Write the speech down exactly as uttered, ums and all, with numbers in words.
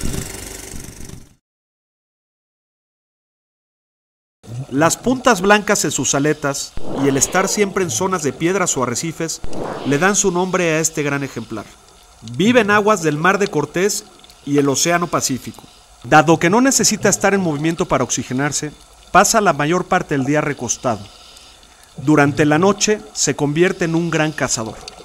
Las puntas blancas en sus aletas y el estar siempre en zonas de piedras o arrecifes le dan su nombre a este gran ejemplar. Vive en aguas del Mar de Cortés y el Océano Pacífico. Dado que no necesita estar en movimiento para oxigenarse, pasa la mayor parte del día recostado. Durante la noche se convierte en un gran cazador.